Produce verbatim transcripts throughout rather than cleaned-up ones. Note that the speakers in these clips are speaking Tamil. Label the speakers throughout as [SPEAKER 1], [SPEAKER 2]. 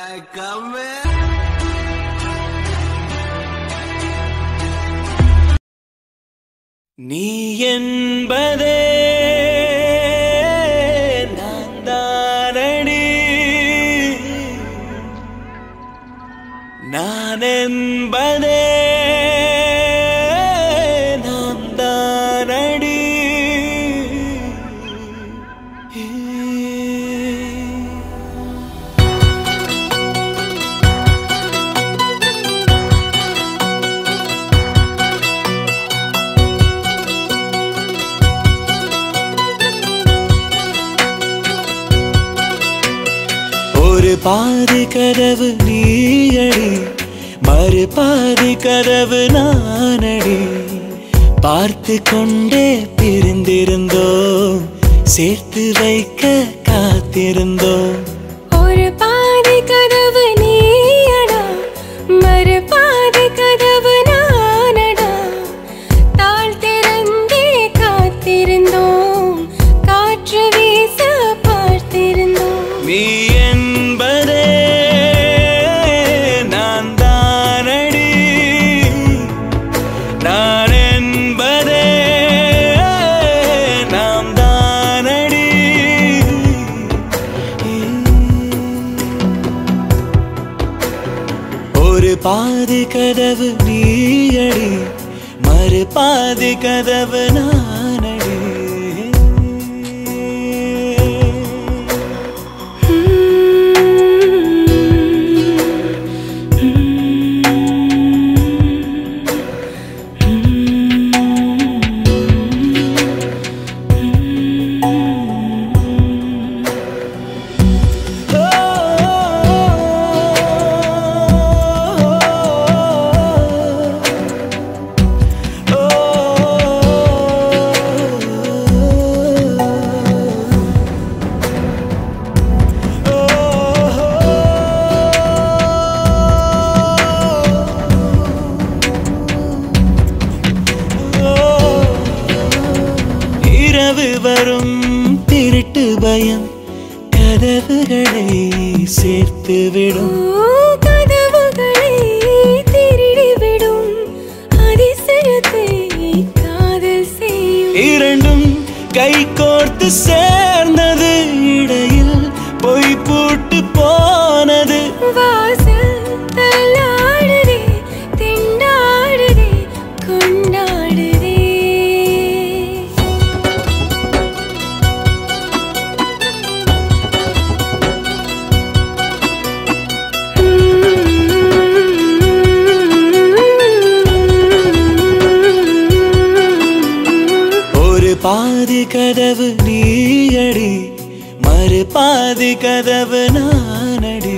[SPEAKER 1] நீ என்பதே நான் தானடி, நான் என்பதே நான் தானடி. ஒரு பாதி கதவு நீயடி, மறு பாதி கதவு நானடி. பார்த்து கொண்டே பிரிந்திருந்தோம், சேர்த்து வைக்க காத்திருந்தோம்.
[SPEAKER 2] ஒரு பாதி கதவு நீயடா, மறு பாதி கதவு நானடா. தாழ் திறந்தே காத்திருந்தோம், காற்று வீச பார்த்திருந்தோம்.
[SPEAKER 1] நீ என்பதே நான் தானடி, நான் என்பதே நாம் தானடி. ஒரு பாதி கதவு நீயடி, மறு பாதி கதவு நானடி. வரும் திருட்டு பயம் கதவுகளை சேர்த்துவிடும்,
[SPEAKER 2] கதவுகளை திருடிவிடும். அதிசயத்தை காதல் செய்யும்.
[SPEAKER 1] இரண்டும் கை கோர்த்து சேர்ந்தது, இடையில் பொய் பூட்டு போனது.
[SPEAKER 2] வாசல் தள்ளாடுதே, திண்டாடுதே, கொண்டாடுதே.
[SPEAKER 1] பாதி கதவு நீயடி, மறு பாதி கதவு நானடி.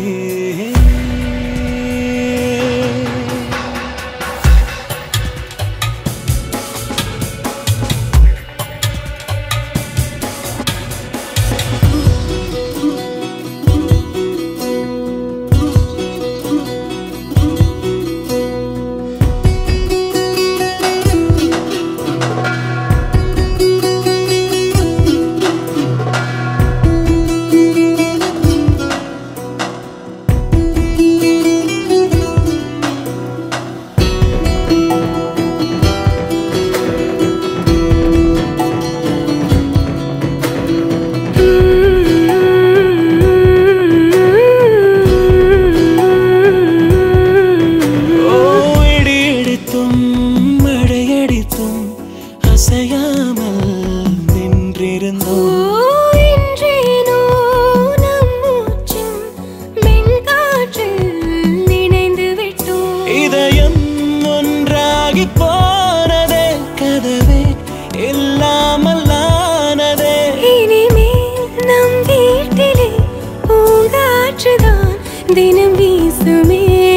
[SPEAKER 2] தினம் வீசுமே.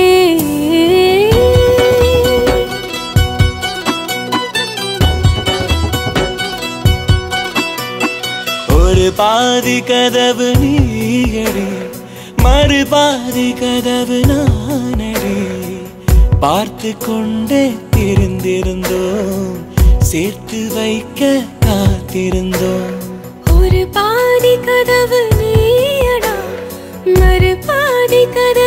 [SPEAKER 1] ஒரு பாதி கதவு நீயடி, மறு பாதி கதவு நானடி. பார்த்து கொண்டே இருந்திருந்தோம், சேர்த்து வைக்க காத்திருந்தோம்.
[SPEAKER 2] ஒரு பாதி கதவு நீயடா, மறு பாதி கதவு